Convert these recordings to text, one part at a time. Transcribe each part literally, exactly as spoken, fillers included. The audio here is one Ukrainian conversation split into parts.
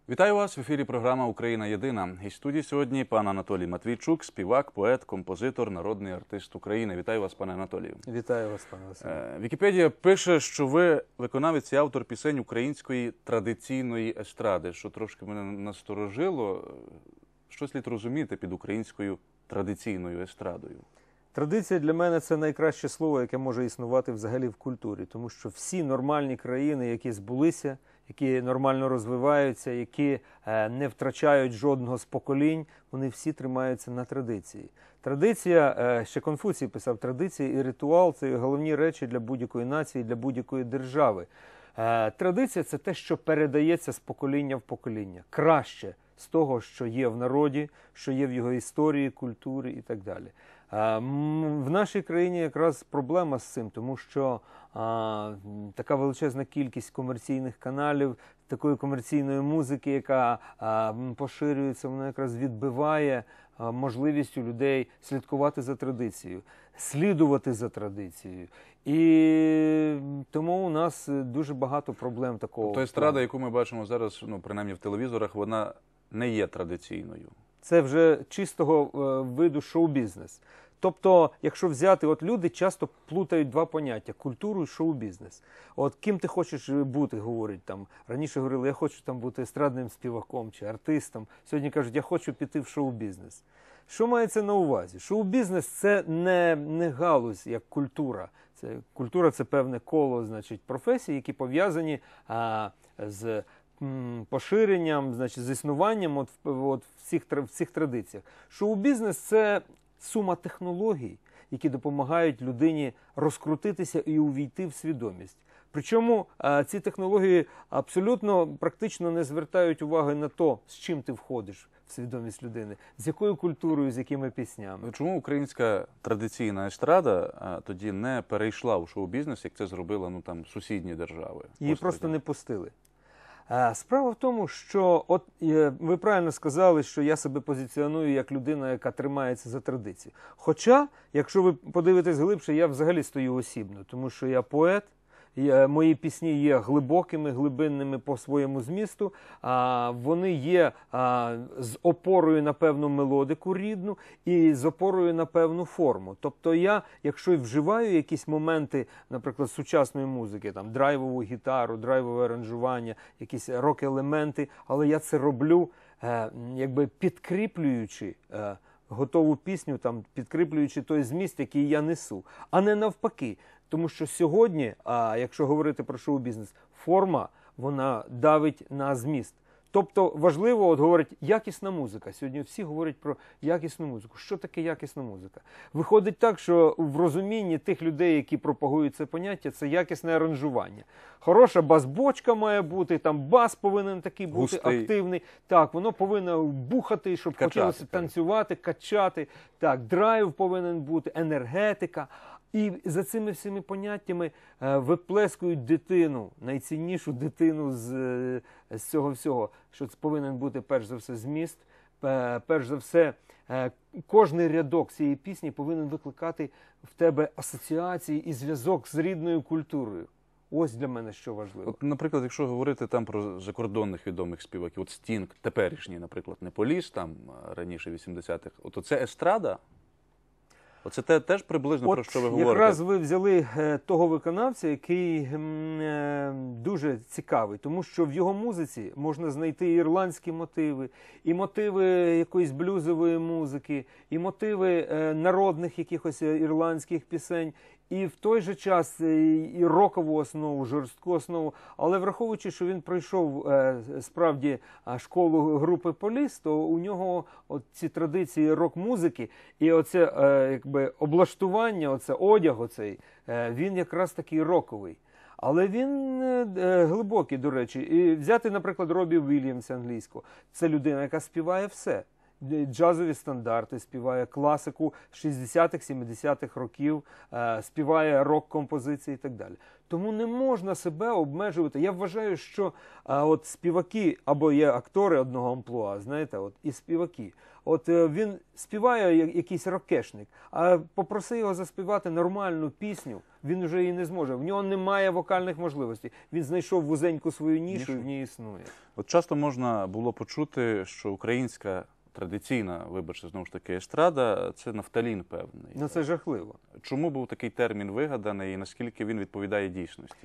Вітаю вас! В ефірі програма «Україна єдина». І в студії сьогодні пан Анатолій Матвійчук, співак, поет, композитор, народний артист України. Вітаю вас, пане Анатолію. Вітаю вас, пане Василю. Вікіпедія пише, що ви виконавець і автор пісень української традиційної естради, що трошки мене насторожило. Що слід розуміти під українською традиційною естрадою? Традиція для мене – це найкраще слово, яке може існувати взагалі в культурі. Тому що всі нормальні країни, які збулися, які нормально розвиваються, які не втрачають жодного з поколінь, вони всі тримаються на традиції. Традиція, ще Конфуцій писав, традиція і ритуал – це головні речі для будь-якої нації, для будь-якої держави. Традиція – це те, що передається з покоління в покоління. Краще з того, що є в народі, що є в його історії, культурі і так далі. В нашій країні якраз проблема з цим, тому що а, така величезна кількість комерційних каналів, такої комерційної музики, яка а, поширюється, вона якраз відбиває а, можливість у людей слідкувати за традицією, слідувати за традицією. І тому у нас дуже багато проблем такого. Тобто естрада, яку ми бачимо зараз, ну, принаймні в телевізорах, вона не є традиційною. Це вже чистого е, виду шоу-бізнес. Тобто, якщо взяти, от люди часто плутають два поняття – культуру і шоу-бізнес. От ким ти хочеш бути, говорять там. Раніше говорили, я хочу там бути естрадним співаком чи артистом. Сьогодні кажуть, я хочу піти в шоу-бізнес. Що мається на увазі? Шоу-бізнес – це не, не галузь, як культура. Це, культура – це певне коло, значить, професій, які пов'язані з поширенням, значить, з існуванням от, от в, цих, в цих традиціях. Шоу-бізнес – це сума технологій, які допомагають людині розкрутитися і увійти в свідомість. Причому ці технології абсолютно практично не звертають уваги на те, з чим ти входиш в свідомість людини, з якою культурою, з якими піснями. Чому українська традиційна естрада а, тоді не перейшла у шоу-бізнес, як це зробили, ну, там, сусідні держави? Її просто не пустили. Справа в тому, що, от ви правильно сказали, що я себе позиціоную як людина, яка тримається за традиції. Хоча, якщо ви подивитесь глибше, я взагалі стою осібно, тому що я поет, я, мої пісні є глибокими, глибинними по своєму змісту, а, вони є а, з опорою на певну мелодику рідну і з опорою на певну форму. Тобто я, якщо вживаю якісь моменти, наприклад, сучасної музики, там, драйвову гітару, драйвове аранжування, якісь рок-елементи, але я це роблю, е, якби підкріплюючи е, готову пісню, там, підкріплюючи той зміст, який я несу, а не навпаки. Тому що сьогодні, а якщо говорити про шоу-бізнес, форма, вона давить на зміст. Тобто важливо, от говорять, якісна музика. Сьогодні всі говорять про якісну музику. Що таке якісна музика? Виходить так, що в розумінні тих людей, які пропагують це поняття, це якісне аранжування. Хороша бас-бочка має бути, там бас повинен такий бути густий, активний. Так, воно повинно бухати, щоб качати, хотілося танцювати, качати. Так, драйв повинен бути, енергетика. І за цими всіми поняттями е, виплескують дитину, найціннішу дитину з, з цього всього, що це повинен бути перш за все зміст, е, перш за все е, кожний рядок цієї пісні повинен викликати в тебе асоціації і зв'язок з рідною культурою. Ось для мене що важливо. От, наприклад, якщо говорити там про закордонних відомих співаків, от Стінг, теперішній, наприклад, не Поліс, там раніше вісімдесятих, от оце естрада? Оце те, теж приблизно От про що ви говорите? Якраз ви взяли е, того виконавця, який е, дуже цікавий, тому що в його музиці можна знайти і ірландські мотиви, і мотиви якоїсь блюзової музики, і мотиви е, народних якихось ірландських пісень, і в той же час і рокову основу, жорстку основу. Але враховуючи, що він пройшов е, справді школу групи Поліс, то у нього от ці традиції рок-музики і оце е, якби облаштування, оце одяг оцей, е, він якраз такий роковий. Але він е, глибокий, до речі. І взяти, наприклад, Робі Вільямса англійського. Це людина, яка співає все. джазові стандарти, співає класику шістдесятих, сімдесятих років, е, співає рок-композиції і так далі. Тому не можна себе обмежувати. Я вважаю, що а, от співаки, або є актори одного амплуа, знаєте, от і співаки. От е, він співає я- якийсь рокешник, а попроси його заспівати нормальну пісню, він вже її не зможе. В нього немає вокальних можливостей. Він знайшов вузеньку свою нішу, Нішу. і в ній існує. От часто можна було почути, що українська традиційна, вибачте, знову ж таки, естрада – це нафталін певний. Ну це жахливо. Чому був такий термін вигаданий і наскільки він відповідає дійсності?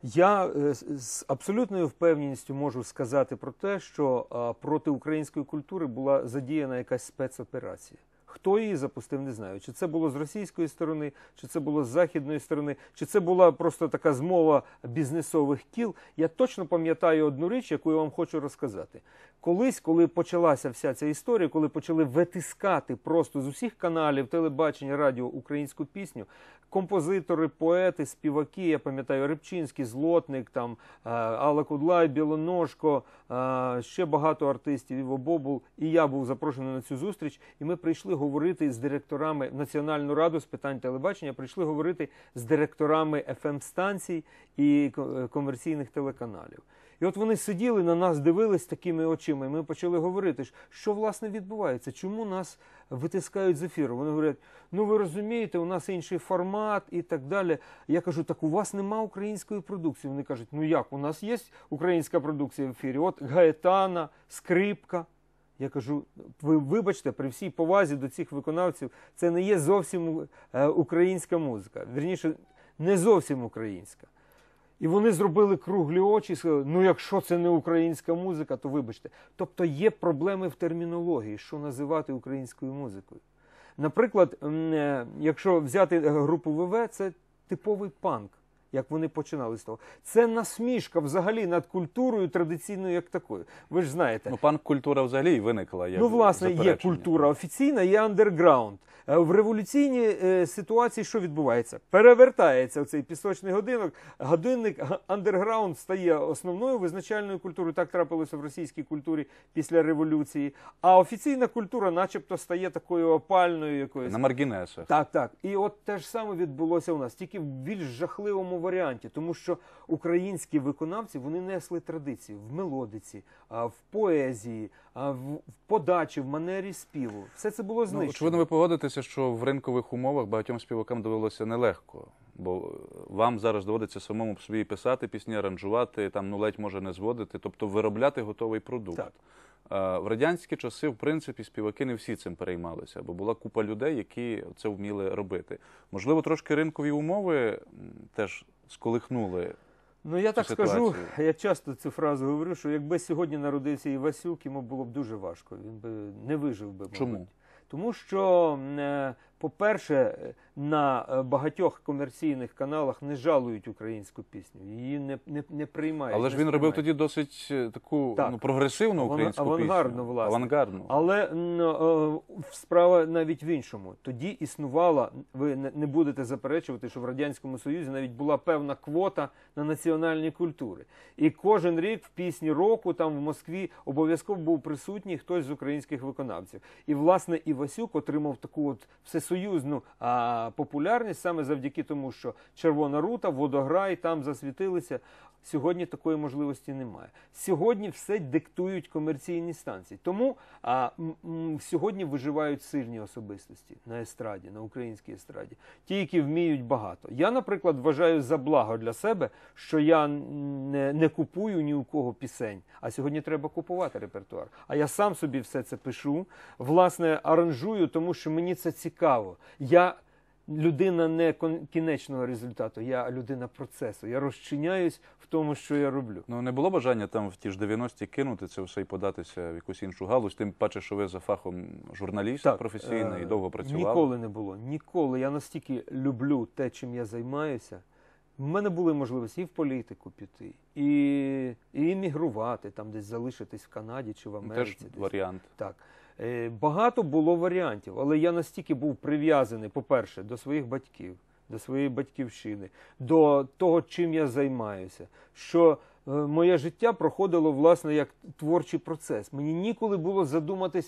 Я е, з- з абсолютною впевненістю можу сказати про те, що а, проти української культури була задіяна якась спецоперація. Хто її запустив, не знаю. Чи це було з російської сторони, чи це було з західної сторони, чи це була просто така змова бізнесових кіл. Я точно пам'ятаю одну річ, яку я вам хочу розказати. Колись, коли почалася вся ця історія, коли почали витискати просто з усіх каналів, телебачення, радіо українську пісню, композитори, поети, співаки, я пам'ятаю, Рибчинський, Злотник, там, е, Алла Кудлай, Білоножко, е, ще багато артистів, Іво Бобул, і я був запрошений на цю зустріч, і ми прийшли говорити з директорами в Національну раду з питань телебачення, прийшли говорити з директорами еф ем-станцій і ко- комерційних телеканалів. І от вони сиділи на нас, дивились такими очима, і ми почали говорити, що власне відбувається, чому нас витискають з ефіру. Вони говорять, ну ви розумієте, у нас інший формат і так далі. Я кажу, так у вас нема української продукції. Вони кажуть, ну як, у нас є українська продукція в ефірі, от Гаетана, Скрипка. Я кажу, ви вибачте, при всій повазі до цих виконавців, це не є зовсім е, українська музика. Вірніше, не зовсім українська. І вони зробили круглі очі і сказали, ну якщо це не українська музика, то вибачте. Тобто є проблеми в термінології, що називати українською музикою. Наприклад, м, е, якщо взяти групу ВВ, це типовий панк, як вони починали з того. Це насмішка взагалі над культурою традиційною як такою. Ви ж знаєте. Ну, панк-культура взагалі й виникла як Ну, власне, є заперечення. культура офіційна, є андерграунд. Е, В революційній е, ситуації що відбувається? Перевертається цей пісочний годинок, годинник га- андерграунд стає основною визначальною культурою. Так трапилося в російській культурі після революції. А офіційна культура начебто стає такою опальною якоюсь. На маргінесах. Так, так. І от те ж саме відбулося у нас, тільки в більш жахливому варіанті, тому що українські виконавці, вони несли традиції в мелодиці, а, в поезії, а, в в подачі, в манері співу. Все це було Ну, знищено. очевидно, ви погодитеся, що в ринкових умовах багатьом співакам довелося нелегко. Бо вам зараз доводиться самому по собі писати пісні, аранжувати, там, ну, ледь може не зводити, тобто виробляти готовий продукт. Так. А в радянські часи, в принципі, співаки не всі цим переймалися, бо була купа людей, які це вміли робити. Можливо, трошки ринкові умови м, теж сколихнули. Ну, я так скажу, ситуацію. я часто цю фразу говорю, що якби сьогодні народився Івасюк, йому було б дуже важко, він би не вижив би, мабуть. Чому? Тому що, е, по-перше, на е, багатьох комерційних каналах не жалують українську пісню, її не, не, не приймають. Але ж не він робив сприймають. тоді досить е, таку Так. ну, прогресивну Аван- українську авангардну, пісню. власне. Авангардну. Але м, е, справа навіть в іншому. Тоді існувала, ви не не будете заперечувати, що в Радянському Союзі навіть була певна квота на національні культури. І кожен рік в пісні року там в Москві обов'язково був присутній хтось з українських виконавців. І, власне, Івасюк отримав таку от всесоюзну а, популярність саме завдяки тому, що Червона рута, Водограй там засвітилися. Сьогодні такої можливості немає. Сьогодні все диктують комерційні станції. Тому а, м, м, сьогодні виживають сильні особистості на естраді, на українській естраді. Ті, які вміють багато. Я, наприклад, вважаю за благо для себе, що я не, не купую ні у кого пісень. А сьогодні треба купувати репертуар. А я сам собі все це пишу, власне, аранжую, тому що мені це цікаво. Я людина не кон- кінечного результату, я людина процесу. Я розчиняюсь в тому, що я роблю. Ну, не було бажання там в ті ж дев'яності кинути це все і податися в якусь іншу галузь, тим паче, що ви за фахом журналіст професійний і е, довго працювали. Ніколи не було. Ніколи. Я настільки люблю те, чим я займаюся. В мене були можливості і в політику піти, і, і емігрувати, там десь залишитись в Канаді чи в Америці. Теж десь. варіант. Так. Е, Багато було варіантів, але я настільки був прив'язаний, по-перше, до своїх батьків, до своєї батьківщини, до того, чим я займаюся, що е, моє життя проходило, власне, як творчий процес. Мені ніколи було задуматись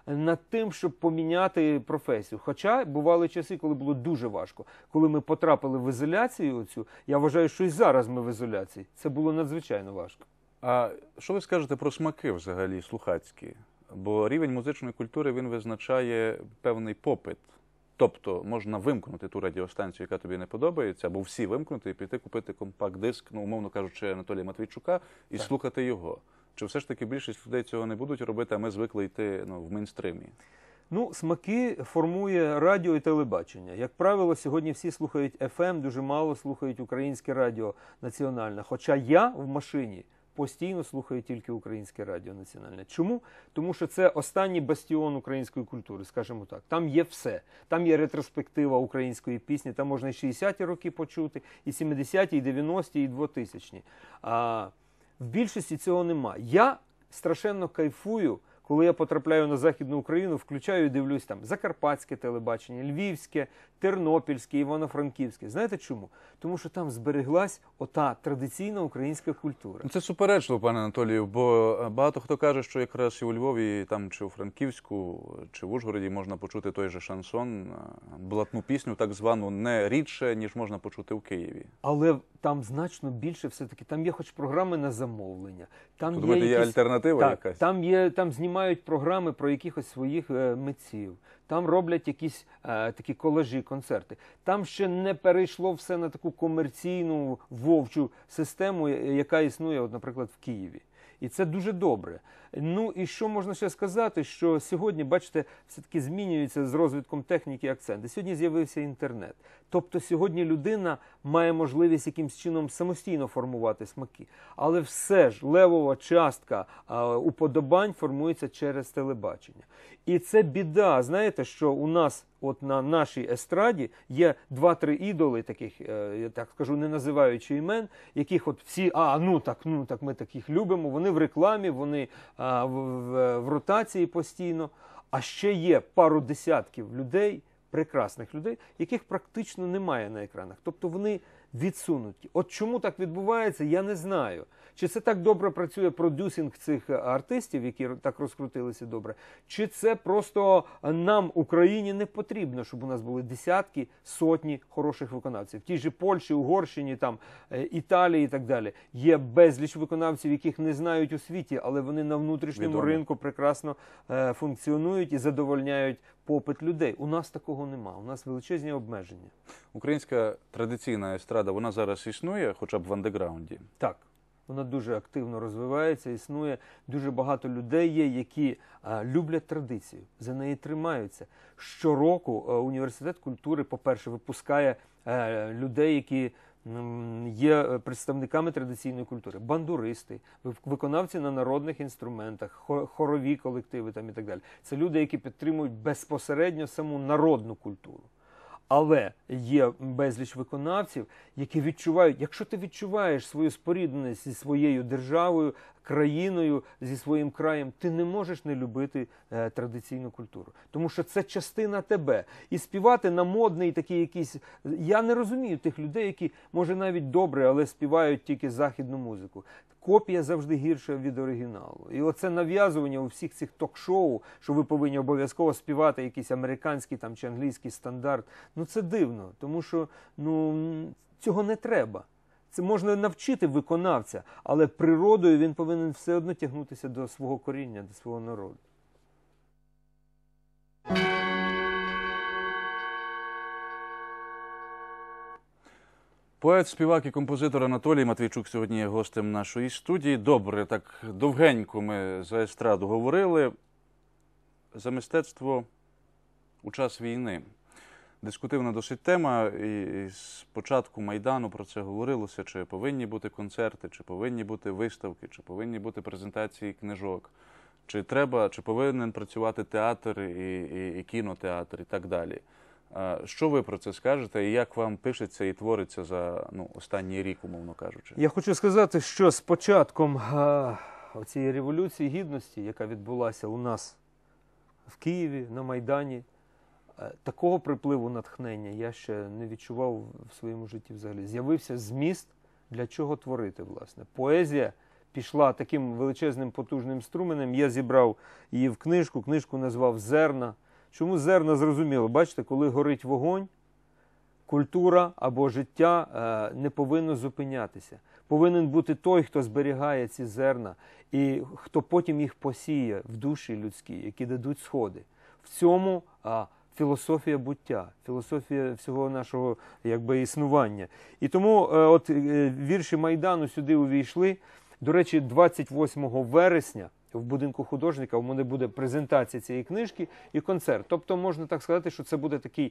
над тим, щоб поміняти професію. Хоча бували часи, коли було дуже важко. Коли ми потрапили в ізоляцію оцю, я вважаю, що і зараз ми в ізоляції. Це було надзвичайно важко. А що ви скажете про смаки взагалі слухацькі? Бо рівень музичної культури, він визначає певний попит. Тобто можна вимкнути ту радіостанцію, яка тобі не подобається, або всі вимкнути і піти купити компакт-диск, ну, умовно кажучи, Анатолія Матвійчука, і Так. слухати його. Чи все ж таки більшість людей цього не будуть робити, а ми звикли йти, ну, в мейнстримі? Ну, смаки формує радіо і телебачення. Як правило, сьогодні всі слухають еф ем, дуже мало слухають українське радіо національне. Хоча я в машині постійно слухаю тільки українське радіо національне. Чому? Тому що це останній бастіон української культури, скажімо так. Там є все. Там є ретроспектива української пісні, там можна і шістдесяті роки почути, і сімдесяті, і дев'яності, і двотисячні. А в більшості цього нема. Я страшенно кайфую, коли я потрапляю на Західну Україну, включаю і дивлюсь там закарпатське телебачення, львівське, тернопільське, івано-франківське. Знаєте чому? Тому що там збереглась ота традиційна українська культура. Це суперечливо, пане Анатолію, бо багато хто каже, що якраз і у Львові, там, чи у Франківську, чи в Ужгороді можна почути той же шансон, блатну пісню, так звану, не рідше, ніж можна почути в Києві. Але там значно більше все-таки. Там є хоч програми на замовлення. Там То, думаєте, є якісь... альтернатива так, якась? Там, є, там знімають програми про якихось своїх е, митців. Там роблять якісь е, такі колажі, концерти. Там ще не перейшло все на таку комерційну вовчу систему, яка існує, от, наприклад, в Києві. І це дуже добре. Ну і що можна ще сказати, що сьогодні, бачите, все-таки змінюється з розвитком техніки акценти. Сьогодні з'явився інтернет. Тобто сьогодні людина має можливість якимось чином самостійно формувати смаки. Але все ж левова частка а, уподобань формується через телебачення. І це біда, знаєте, що у нас от на нашій естраді є два-три ідоли, таких, я так скажу, не називаючи імен, яких от всі, а, ну так, ну так, ми таких любимо, вони в рекламі, вони а, в, в, в ротації постійно. А ще є пару десятків людей, прекрасних людей, яких практично немає на екранах. Тобто вони відсунуті. От чому так відбувається, я не знаю. Чи це так добре працює продюсинг цих артистів, які так розкрутилися добре, чи це просто нам, Україні, не потрібно, щоб у нас були десятки, сотні хороших виконавців. В тій же Польщі, Угорщині, там, Італії і так далі. Є безліч виконавців, яких не знають у світі, але вони на внутрішньому Відомо. ринку прекрасно е, функціонують і задовольняють попит людей. У нас такого нема, у нас величезні обмеження. Українська традиційна естрада, вона зараз існує, хоча б в андеграунді? Так. Вона дуже активно розвивається, існує. Дуже багато людей є, які а, люблять традицію, за неї тримаються. Щороку а, університет культури, по-перше, випускає а, людей, які м, є представниками традиційної культури. Бандуристи, виконавці на народних інструментах, хорові колективи там, і так далі. Це люди, які підтримують безпосередньо саму народну культуру. Але є безліч виконавців, які відчувають, якщо ти відчуваєш свою спорідненість зі своєю державою, країною, зі своїм краєм, ти не можеш не любити е, традиційну культуру. Тому що це частина тебе. І співати на модний такий якийсь... Я не розумію тих людей, які, може, навіть добре, але співають тільки західну музику. Копія завжди гірша від оригіналу. І оце нав'язування у всіх цих ток-шоу, що ви повинні обов'язково співати якийсь американський там, чи англійський стандарт. Ну це дивно, тому що ну, цього не треба. Це можна навчити виконавця, але природою він повинен все одно тягнутися до свого коріння, до свого народу. Поет, співак і композитор Анатолій Матвійчук сьогодні є гостем нашої студії. Добре, так довгенько ми за естраду говорили. За мистецтво у час війни. Дискутивна досить тема, і з початку Майдану про це говорилося, чи повинні бути концерти, чи повинні бути виставки, чи повинні бути презентації книжок, чи треба, чи повинен працювати театр і, і, і кінотеатр і так далі. Що ви про це скажете і як вам пишеться і твориться за ну, останній рік, умовно кажучи? Я хочу сказати, що з початком цієї революції гідності, яка відбулася у нас в Києві, на Майдані, такого припливу натхнення я ще не відчував в своєму житті взагалі. З'явився зміст, для чого творити, власне. Поезія пішла таким величезним потужним струменем. Я зібрав її в книжку, книжку назвав «Зерна». Чому зерна? Зрозуміло. Бачите, коли горить вогонь, культура або життя е, не повинно зупинятися. Повинен бути той, хто зберігає ці зерна і хто потім їх посіє в душі людській, які дадуть сходи. В цьому а, філософія буття, філософія всього нашого якби, існування. І тому е, от, е, вірші Майдану сюди увійшли. До речі, двадцять восьмого вересня в будинку художника у мене буде презентація цієї книжки і концерт. Тобто можна так сказати, що це буде такий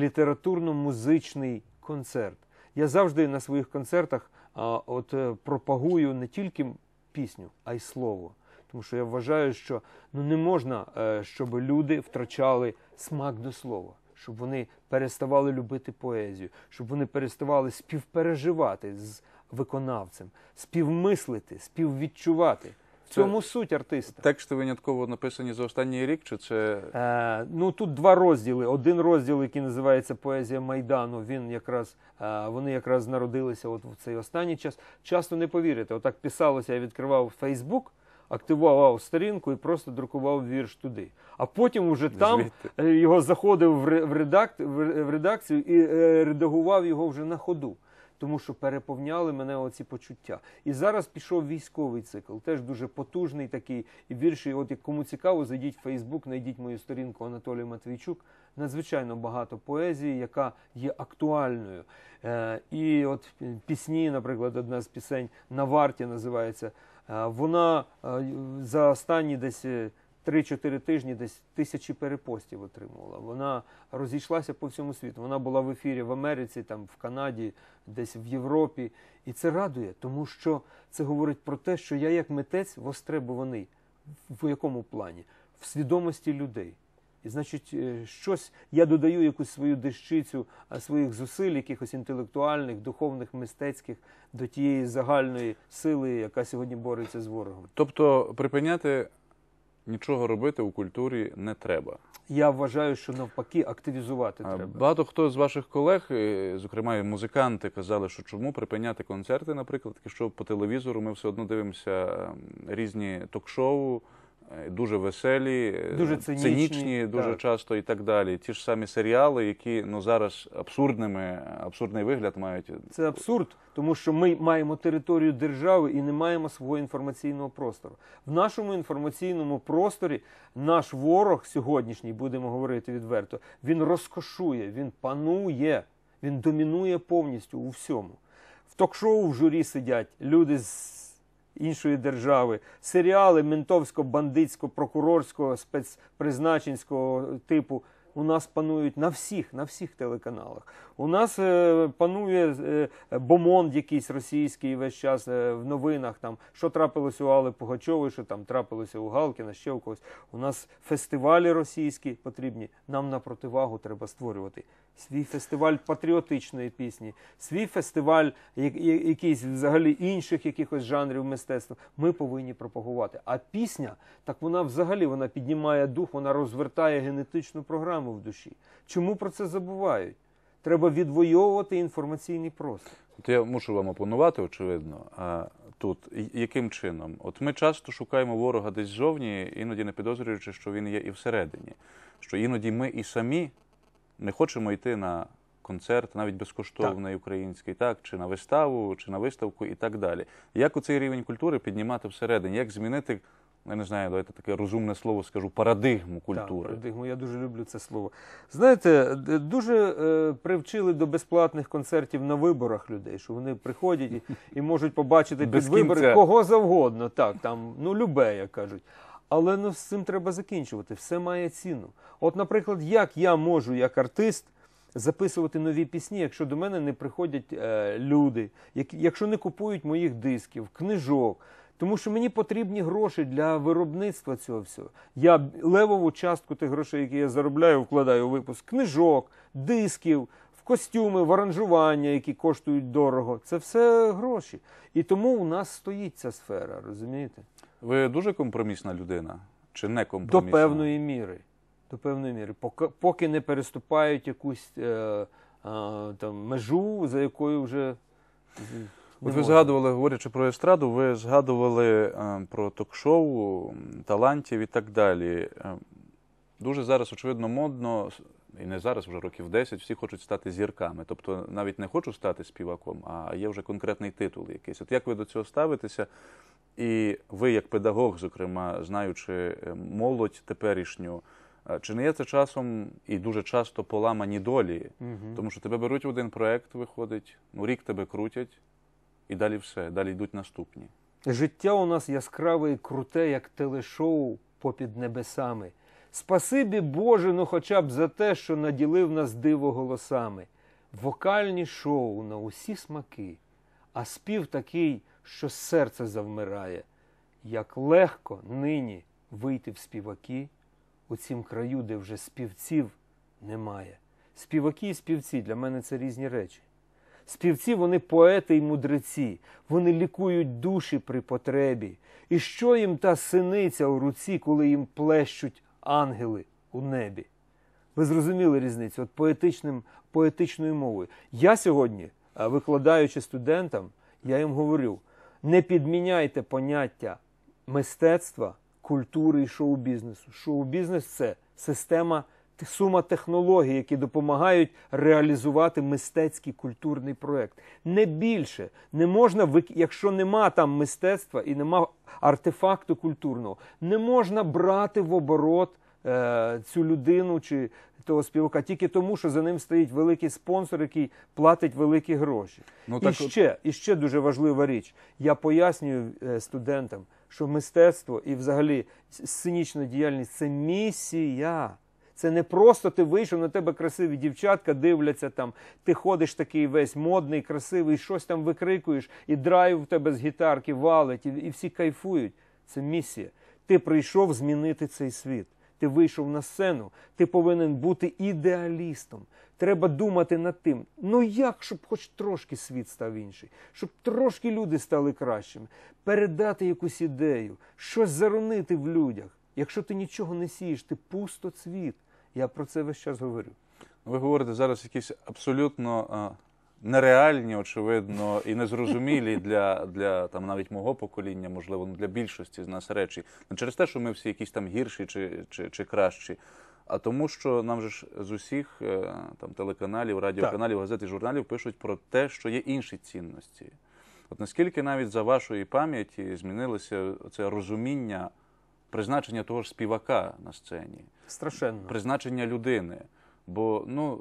літературно-музичний концерт. Я завжди на своїх концертах а, от, е, пропагую не тільки пісню, а й слово. Тому що я вважаю, що ну, не можна, е, щоб люди втрачали смак до слова, щоб вони переставали любити поезію, щоб вони переставали співпереживати з виконавцем, співмислити, співвідчувати. В цьому це суть артиста. Тексти винятково написані за останній рік, чи це... Е, ну, тут два розділи. Один розділ, який називається «Поезія Майдану», він якраз, е, вони якраз народилися от в цей останній час. Часто не повірите, отак писалося, я відкривав Фейсбук, активував сторінку і просто друкував вірш туди. А потім уже там Звідти. його заходив в, редак... в редакцію і е, редагував його вже на ходу. Тому що переповняли мене оці почуття. І зараз пішов військовий цикл, теж дуже потужний такий. І вірші, от як кому цікаво, зайдіть в Фейсбук, знайдіть мою сторінку Анатолій Матвійчук. Надзвичайно багато поезії, яка є актуальною. Е, і от пісні, наприклад, одна з пісень «На варті» називається. Е, вона е, за останні десь три-чотири тижні десь тисячі перепостів отримувала. Вона розійшлася по всьому світу. Вона була в ефірі в Америці, там, в Канаді, десь в Європі. І це радує, тому що це говорить про те, що я як митець востребуваний. В якому плані? В свідомості людей. І, значить, щось, я додаю якусь свою дещицю своїх зусиль, якихось інтелектуальних, духовних, мистецьких, до тієї загальної сили, яка сьогодні бореться з ворогом. Тобто припиняти нічого робити у культурі не треба. Я вважаю, що навпаки активізувати треба. Багато хто з ваших колег, зокрема і музиканти, казали, що чому припиняти концерти, наприклад, що по телевізору ми все одно дивимося різні ток-шоу, дуже веселі, дуже цинічні, цинічні дуже так. часто і так далі. Ті ж самі серіали, які ну, зараз абсурдними, абсурдний вигляд мають. Це абсурд, тому що ми маємо територію держави і не маємо свого інформаційного простору. В нашому інформаційному просторі наш ворог сьогоднішній, будемо говорити відверто, він розкошує, він панує, він домінує повністю у всьому. В ток-шоу в журі сидять люди з іншої держави, серіали ментовсько-бандитсько-прокурорського, спецпризначенського типу у нас панують на всіх, на всіх телеканалах. У нас е, панує е, бомонд якийсь російський весь час е, в новинах, там, що трапилося у Алли Пугачової, що там трапилося у Галкіна, ще у когось. У нас фестивалі російські потрібні, нам на противагу треба створювати. Свій фестиваль патріотичної пісні, свій фестиваль якийсь взагалі інших якихось жанрів мистецтва ми повинні пропагувати. А пісня, так вона взагалі вона піднімає дух, вона розвертає генетичну програму в душі. Чому про це забувають? Треба відвоювати інформаційний простір. От я мушу вам опонувати, очевидно. А тут яким чином? От ми часто шукаємо ворога десь ззовні, іноді не підозрюючи, що він є і всередині. Що іноді ми і самі не хочемо йти на концерт, навіть безкоштовний так. український, так, чи на виставу, чи на виставку і так далі. Як оцей рівень культури піднімати всередині? Як змінити, я не знаю, давайте таке розумне слово скажу, парадигму культури? Так, парадигму, я дуже люблю це слово. Знаєте, дуже е, привчили до безплатних концертів на виборах людей, що вони приходять і, і можуть побачити під вибори кого завгодно, так, там, ну, любе, як кажуть. Але ну, з цим треба закінчувати, все має ціну. От, наприклад, як я можу, як артист, записувати нові пісні, якщо до мене не приходять е, люди, як, якщо не купують моїх дисків, книжок, тому що мені потрібні гроші для виробництва цього всього. Я левову частку тих грошей, які я заробляю, вкладаю у випуск книжок, дисків, в костюми, в аранжування, які коштують дорого. Це все гроші. І тому у нас стоїть ця сфера, розумієте? Ви дуже компромісна людина? Чи не компромісна? До певної міри. До певної міри. Поки, поки не переступають якусь е, е, там, межу, за якою вже Не ви можна. згадували, говорячи про естраду, ви згадували е, про ток-шоу, м, талантів і так далі. Е, Дуже зараз, очевидно, модно, і не зараз, вже років десять, всі хочуть стати зірками. Тобто навіть не хочу стати співаком, а є вже конкретний титул якийсь. От як ви до цього ставитеся? І ви, як педагог, зокрема, знаючи е, молодь теперішню, е, чи не є це часом і дуже часто поламані долі? Мгм. Тому що тебе беруть в один проект, виходить, ну рік тебе крутять, і далі все, далі йдуть наступні. Життя у нас яскраве і круте, як телешоу попід небесами. Спасибі Боже, ну хоча б за те, що наділив нас диво голосами. Вокальні шоу на усі смаки, а спів такий, що серце завмирає. Як легко нині вийти в співаки у цім краю, де вже співців немає. Співаки і співці для мене це різні речі. Співці, вони поети й мудреці, вони лікують душі при потребі. І що їм та синиця у руці, коли їм плещуть ангели у небі? Ви зрозуміли різницю? От поетичним, поетичною мовою. Я сьогодні, а, викладаючи студентам, я їм говорю, не підміняйте поняття мистецтва, культури і шоу-бізнесу. Шоу-бізнес – це система, сума технологій, які допомагають реалізувати мистецький культурний проєкт. Не більше. Не можна, вик- якщо нема там мистецтва і нема артефакту культурного, не можна брати в оборот е, цю людину чи того співака тільки тому, що за ним стоїть великий спонсор, який платить великі гроші. Ну, і, так от- ще, і ще дуже важлива річ. Я пояснюю е, студентам, що мистецтво і взагалі сценічна діяльність – це місія. Це не просто ти вийшов, на тебе красиві дівчатка дивляться там, ти ходиш такий весь модний, красивий, щось там викрикуєш, і драйв в тебе з гітарки валить, і, і всі кайфують. Це місія. Ти прийшов змінити цей світ. Ти вийшов на сцену, ти повинен бути ідеалістом. Треба думати над тим, ну як, щоб хоч трошки світ став інший, щоб трошки люди стали кращими, передати якусь ідею, щось заронити в людях. Якщо ти нічого не сієш, ти пустоцвіт. Я про це весь час говорю. Ви говорите зараз якісь абсолютно а, нереальні, очевидно, і незрозумілі для, для там, навіть мого покоління, можливо, ну, для більшості з нас речі. Не через те, що ми всі якісь там гірші чи, чи, чи кращі, а тому, що нам же ж з усіх е, там, телеканалів, радіоканалів, газет і журналів пишуть про те, що є інші цінності. От наскільки навіть за вашої пам'яті змінилося це розуміння призначення того ж співака на сцені, Страшенно. призначення людини. Бо, ну,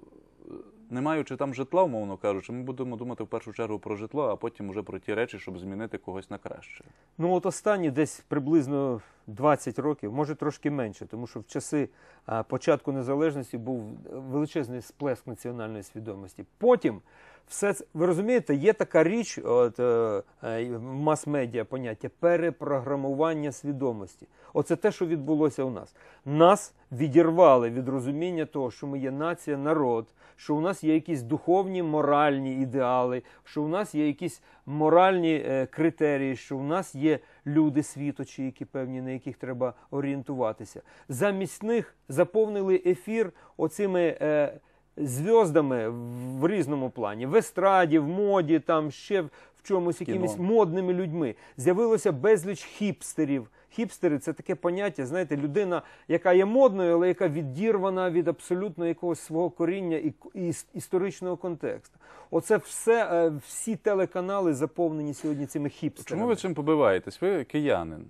не маючи там житла, умовно кажучи, ми будемо думати в першу чергу про житло, а потім уже про ті речі, щоб змінити когось на краще. Ну от останні десь приблизно двадцять років, може трошки менше, тому що в часи а, початку незалежності був величезний сплеск національної свідомості. Потім все це, ви розумієте, є така річ, от, е, е, в мас-медіа поняття перепрограмування свідомості. Оце те, що відбулося у нас. Нас відірвали від розуміння того, що ми є нація, народ, що у нас є якісь духовні, моральні ідеали, що у нас є якісь моральні е, критерії, що у нас є люди світочі, які певні, на яких треба орієнтуватися. Замість них заповнили ефір оцими е, зв'яздами в різному плані. В естраді, в моді, там ще в чомусь якимись модними людьми. З'явилося безліч хіпстерів. Хіпстери – це таке поняття, знаєте, людина, яка є модною, але яка відірвана від абсолютно якогось свого коріння і, і історичного контексту. Оце все, всі телеканали заповнені сьогодні цими хіпстерами. Чому ви цим побиваєтесь? Ви киянин.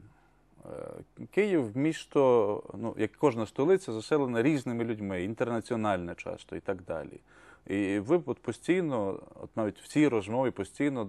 Київ – місто, ну, як кожна столиця, заселена різними людьми, інтернаціональне часто і так далі. І ви от постійно, от навіть в цій розмові постійно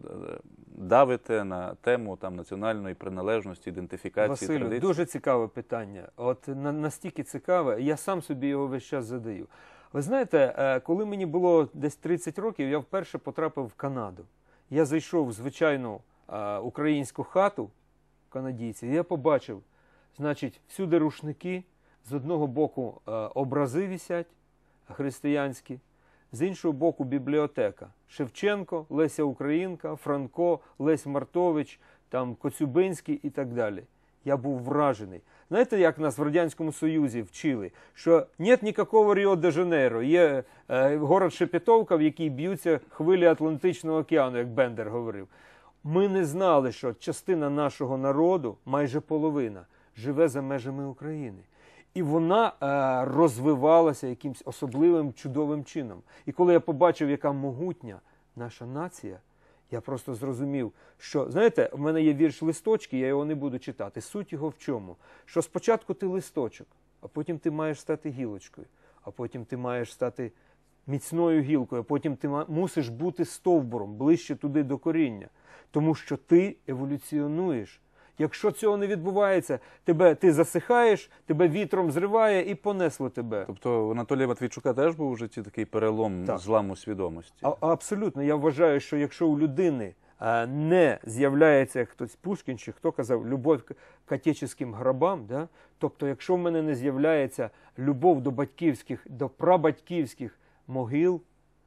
давите на тему там, національної приналежності, ідентифікації, Василю, традицій. дуже цікаве питання. От на, настільки цікаве, я сам собі його весь час задаю. Ви знаєте, коли мені було десь тридцять років, я вперше потрапив в Канаду. Я зайшов в звичайну а, українську хату канадійців, і я побачив, значить, всюди рушники, з одного боку а, образи висять християнські, з іншого боку бібліотека. Шевченко, Леся Українка, Франко, Лесь Мартович, там Коцюбинський і так далі. Я був вражений. Знаєте, як нас в Радянському Союзі вчили, що нет ніякого Ріо-де-Жанейро, є е, город Шепетовка, в якій б'ються хвилі Атлантичного океану, як Бендер говорив. Ми не знали, що частина нашого народу, майже половина, живе за межами України. І вона е, розвивалася якимось особливим, чудовим чином. І коли я побачив, яка могутня наша нація, я просто зрозумів, що, знаєте, в мене є вірш «Листочки», я його не буду читати. Суть його в чому? Що спочатку ти листочок, а потім ти маєш стати гілочкою, а потім ти маєш стати міцною гілкою, а потім ти мусиш бути стовбуром, ближче туди до коріння. Тому що ти еволюціонуєш. Якщо цього не відбувається, тебе, ти засихаєш, тебе вітром зриває і понесло тебе. Тобто у Анатолія Матвійчука теж був у житті такий перелом, Так. зламу свідомості? А, абсолютно. Я вважаю, що якщо у людини а, не з'являється, як хтось Пушкін, чи хто казав, любов к отеческим гробам, да? Тобто якщо в мене не з'являється любов до батьківських, до прабатьківських могил,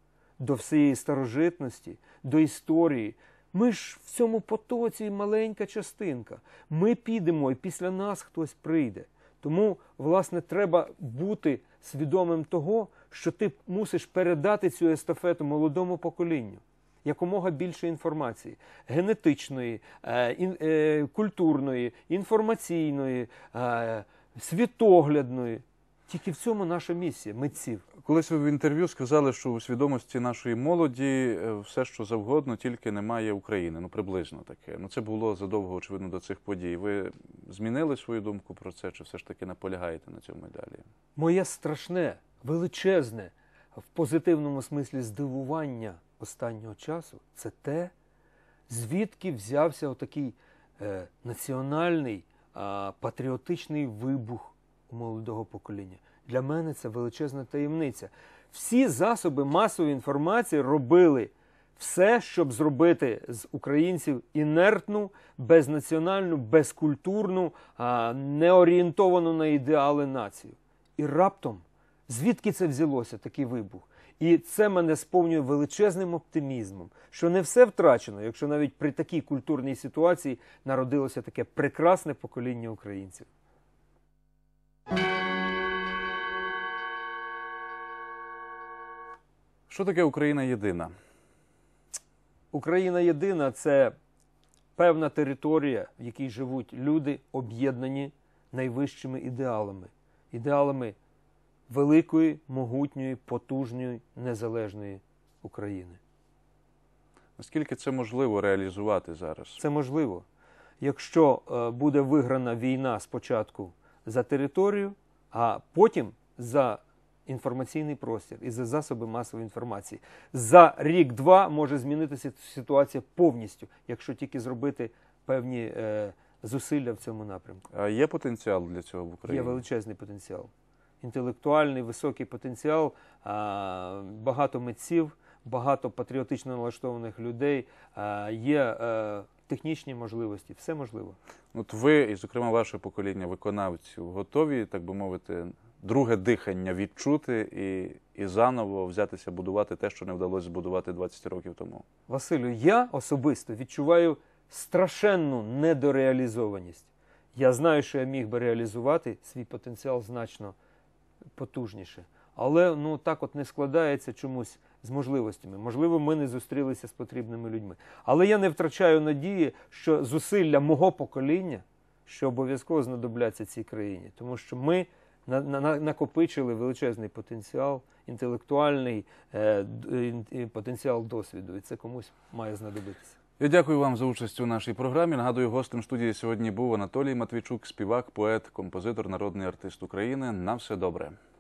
до всієї старожитності, до історії, ми ж в цьому потоці маленька частинка. Ми підемо, і після нас хтось прийде. Тому, власне, треба бути свідомим того, що ти мусиш передати цю естафету молодому поколінню. Якомога більше інформації. Генетичної, е, ін, е, культурної, інформаційної, е, світоглядної. Тільки в цьому наша місія, митців. Колись ви в інтерв'ю сказали, що у свідомості нашої молоді все, що завгодно, тільки немає України. Ну, приблизно таке. Ну, це було задовго, очевидно, до цих подій. Ви змінили свою думку про це, чи все ж таки наполягаєте на цьому і далі? Моє страшне, величезне, в позитивному смислі здивування останнього часу – це те, звідки взявся отакий е, національний, е, патріотичний вибух у молодого покоління. Для мене це величезна таємниця. Всі засоби масової інформації робили все, щоб зробити з українців інертну, безнаціональну, безкультурну, неорієнтовану на ідеали націю. І раптом, звідки це взялося, такий вибух? І це мене сповнює величезним оптимізмом, що не все втрачено, якщо навіть при такій культурній ситуації народилося таке прекрасне покоління українців. Що таке Україна єдина? Україна єдина – це певна територія, в якій живуть люди, об'єднані найвищими ідеалами. Ідеалами великої, могутньої, потужної, незалежної України. Наскільки це можливо реалізувати зараз? Це можливо. Якщо е, буде виграна війна спочатку за територію, а потім за інформаційний простір і за засоби масової інформації. За рік-два може змінитися ситуація повністю, якщо тільки зробити певні е, зусилля в цьому напрямку. А є потенціал для цього в Україні? Є величезний потенціал. Інтелектуальний, високий потенціал, а, багато митців, багато патріотично налаштованих людей, а, є а, технічні можливості, все можливо. От ви, і зокрема ваше покоління виконавців, готові, так би мовити, друге дихання відчути і, і заново взятися будувати те, що не вдалося збудувати двадцять років тому? Василю, я особисто відчуваю страшенну недореалізованість. Я знаю, що я міг би реалізувати свій потенціал значно потужніше. Але ну, так от не складається чомусь з можливостями. Можливо, ми не зустрілися з потрібними людьми. Але я не втрачаю надії, що зусилля мого покоління, що обов'язково знадобляться цій країні. Тому що ми на, на, накопичили величезний потенціал, інтелектуальний е, д, потенціал досвіду. І це комусь має знадобитися. Я дякую вам за участь у нашій програмі. Нагадую, гостем студії сьогодні був Анатолій Матвійчук, співак, поет, композитор, народний артист України. На все добре.